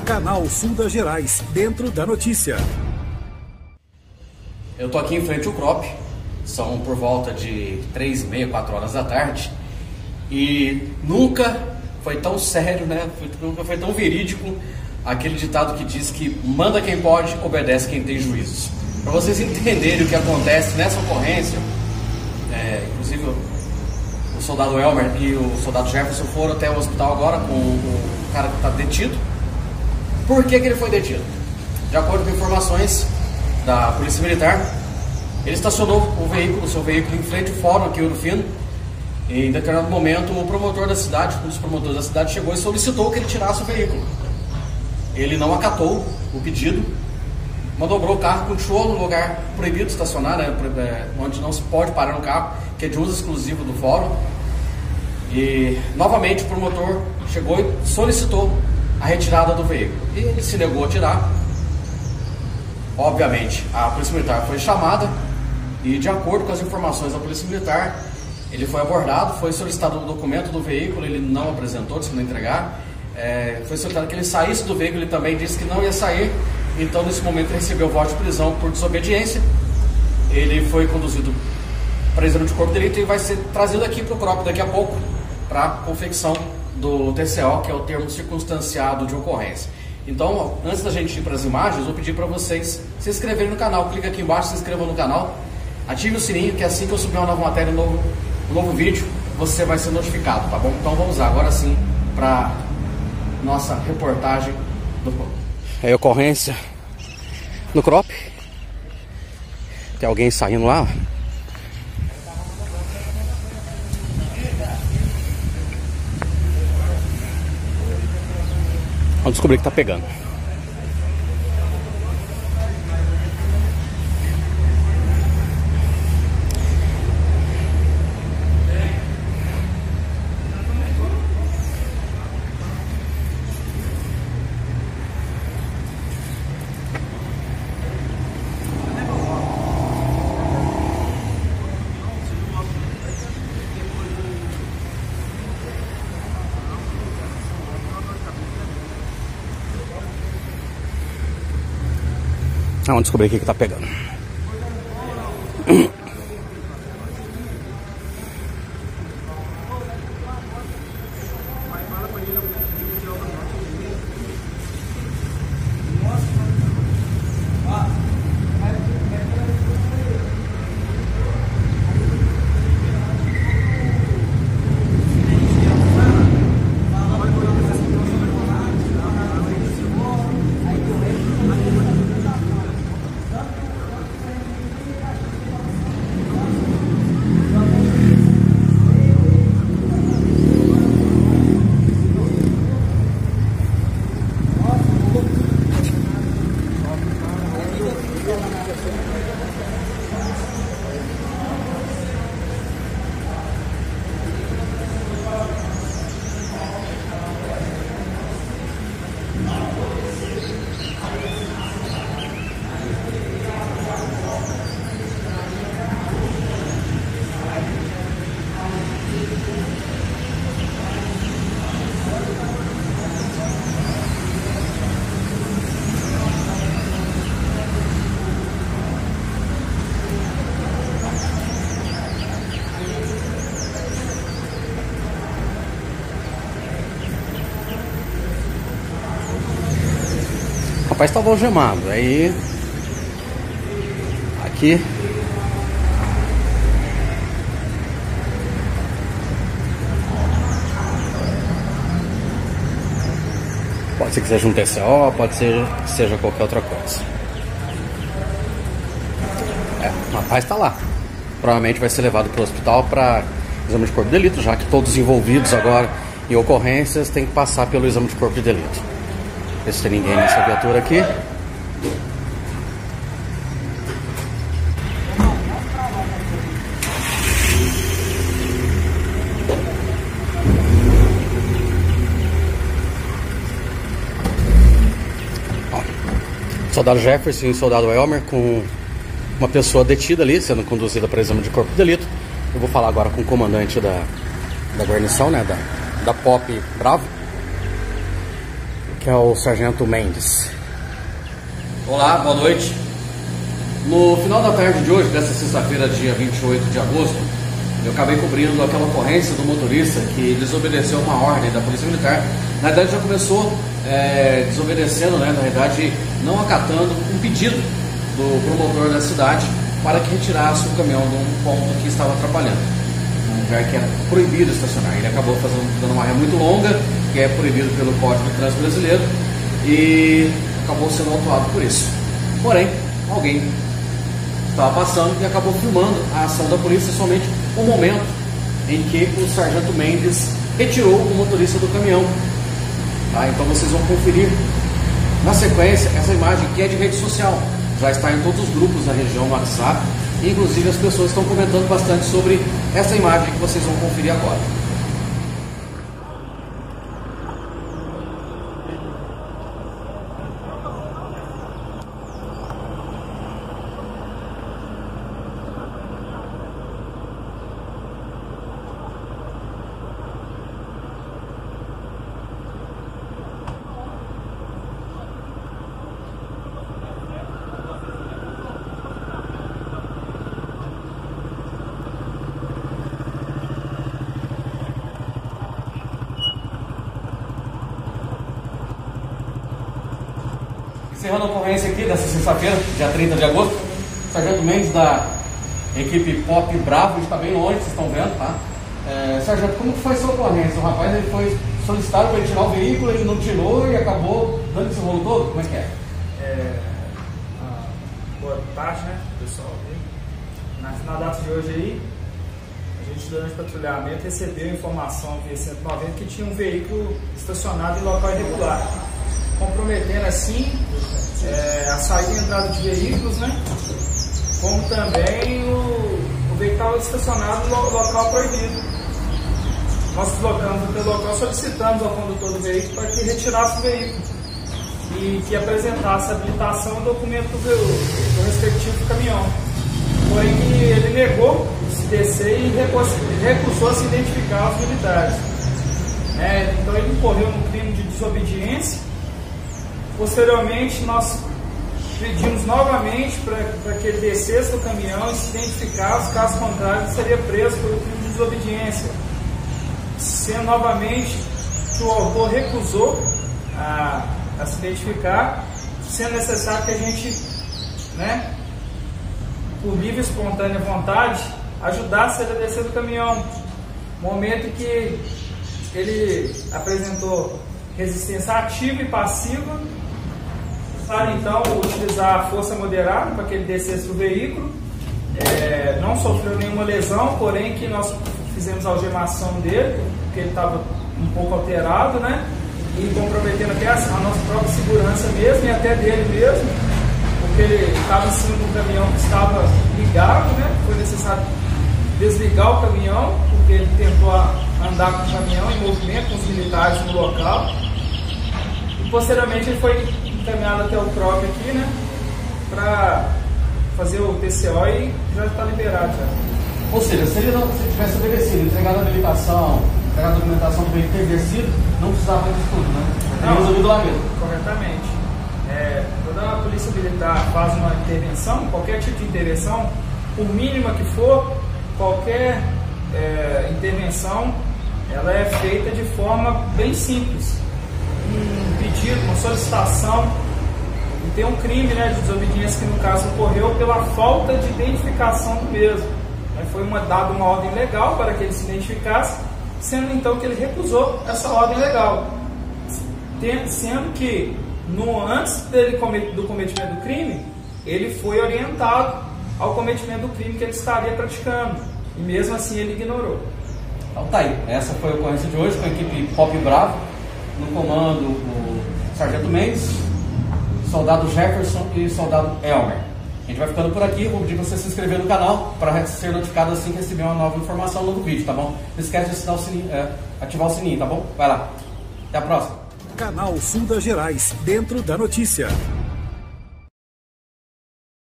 Canal Sul das Gerais, dentro da notícia. Eu tô aqui em frente ao CROP, são por volta de 3h30, 4 horas da tarde, e nunca foi tão sério, né? Nunca foi tão verídico aquele ditado que diz que manda quem pode, obedece quem tem juízos. Para vocês entenderem o que acontece nessa ocorrência, inclusive o soldado Elmer e o soldado Jefferson foram até o hospital agora com o cara que está detido. Por que ele foi detido? De acordo com informações da Polícia Militar, ele estacionou o seu veículo em frente ao fórum aqui em Ouro Fino, e em determinado momento o promotor da cidade, um dos promotores da cidade, chegou e solicitou que ele tirasse o veículo. Ele não acatou o pedido, manobrou o carro, continuou no lugar proibido de estacionar, né, onde não se pode parar no carro, que é de uso exclusivo do fórum. E novamente o promotor chegou e solicitou a retirada do veículo, e ele se negou a tirar. Obviamente a Polícia Militar foi chamada e, de acordo com as informações da Polícia Militar, ele foi abordado, foi solicitado o documento do veículo, ele não apresentou, disse que não entregar. Foi solicitado que ele saísse do veículo, ele também disse que não ia sair. Então, nesse momento, ele recebeu voz de prisão por desobediência. Ele foi conduzido para exame de corpo de delito e vai ser trazido aqui para o CROP daqui a pouco para confecção do TCO, que é o termo circunstanciado de ocorrência. Então, antes da gente ir para as imagens, eu vou pedir para vocês se inscreverem no canal. Clica aqui embaixo, se inscrevam no canal, ative o sininho, que assim que eu subir uma nova matéria, um novo vídeo, você vai ser notificado, tá bom? Então vamos lá, agora sim, para nossa reportagem do CROP. É a ocorrência no CROP. Tem alguém saindo lá. Vamos descobrir que tá pegando. Vamos descobrir o que tá pegando. O rapaz estava algemado, aí aqui pode ser que seja um TCO, pode ser que seja qualquer outra coisa. O rapaz está lá, provavelmente vai ser levado para o hospital para exame de corpo de delito, já que todos os envolvidos agora em ocorrências têm que passar pelo exame de corpo de delito. Ver se tem ninguém nessa viatura aqui. Soldado Jefferson e soldado Elmer com uma pessoa detida ali, sendo conduzida para exame de corpo de delito. Eu vou falar agora com o comandante da guarnição, né, da POP Bravo, que é o Sargento Mendes. Olá, boa noite. No final da tarde de hoje, dessa sexta-feira, dia 28 de agosto, eu acabei cobrindo aquela ocorrência do motorista que desobedeceu uma ordem da Polícia Militar. Na verdade, já começou desobedecendo, né? Na verdade, não acatando um pedido do promotor da cidade para que retirasse o caminhão de um ponto que estava atrapalhando, um lugar que era proibido estacionar. Ele acabou dando uma ré muito longa, que é proibido pelo Código de Trânsito Brasileiro, e acabou sendo autuado por isso. Porém, alguém estava passando e acabou filmando a ação da polícia, somente o momento em que o Sargento Mendes retirou o motorista do caminhão. Tá? Então vocês vão conferir na sequência essa imagem, que é de rede social, já está em todos os grupos da região no WhatsApp, e inclusive as pessoas estão comentando bastante sobre essa imagem que vocês vão conferir agora. Encerrando a ocorrência aqui dessa sexta-feira, dia 30 de agosto, Sargento Mendes da equipe Pop Bravo, está bem longe, vocês estão vendo, tá? Sargento, como foi essa ocorrência? O rapaz ele foi solicitado para ele tirar o veículo, ele não tirou e acabou dando esse rolo todo? Como é que é? Boa tarde, né, pessoal? Na data de hoje aí, a gente durante o patrulhamento recebeu informação via 190 que tinha um veículo estacionado em local irregular, comprometendo assim a saída e entrada de veículos, né? Como também o veículo estava estacionado no local proibido. Nós deslocamos até o local, solicitamos ao condutor do veículo para que retirasse o veículo e que apresentasse a habilitação e documento do respectivo caminhão. Porém, ele negou se descer e recusou se identificar os militares. Então ele incorreu no crime de desobediência. Posteriormente, nós pedimos novamente para que ele descesse do caminhão e se identificasse, caso contrário, ele seria preso pelo crime de desobediência. Sendo novamente que o autor recusou a se identificar, sendo necessário que a gente, por livre e espontânea vontade, ajudasse ele a descer do caminhão. Momento em que ele apresentou resistência ativa e passiva, para então utilizar a força moderada para que ele descesse do veículo. Não sofreu nenhuma lesão, porém que nós fizemos a algemação dele, porque ele estava um pouco alterado, e comprometendo até a nossa própria segurança mesmo, e até dele mesmo, porque ele estava em cima do caminhão que estava ligado, foi necessário desligar o caminhão, porque ele tentou andar com o caminhão em movimento, com os militares no local. E posteriormente ele foi encaminhado até o CROP aqui, para fazer o TCO e já está liberado já. Ou seja, se ele tivesse obedecido, entregado a habilitação, entregado a documentação do veículo ter descido, não precisava disso tudo, Teria resolvido lá mesmo. Corretamente. Quando a Polícia Militar faz uma intervenção, qualquer tipo de intervenção, por mínima que for, qualquer intervenção, ela é feita de forma bem simples. Um pedido, uma solicitação, e tem um crime de desobediência que no caso ocorreu pela falta de identificação do mesmo. Foi dada uma ordem legal para que ele se identificasse, sendo então que ele recusou essa ordem legal, sendo que antes do cometimento do crime, ele foi orientado ao cometimento do crime que ele estaria praticando, e mesmo assim ele ignorou. Então tá aí, essa foi a ocorrência de hoje com a equipe Pop Bravo, no comando o Sargento Mendes, soldado Jefferson e soldado Elmer. A gente vai ficando por aqui, vou pedir para você se inscrever no canal para ser notificado assim que receber uma nova informação, um novo vídeo, tá bom? Não esquece de ativar o sininho, tá bom? Vai lá, até a próxima. Canal Sul das Gerais, dentro da notícia.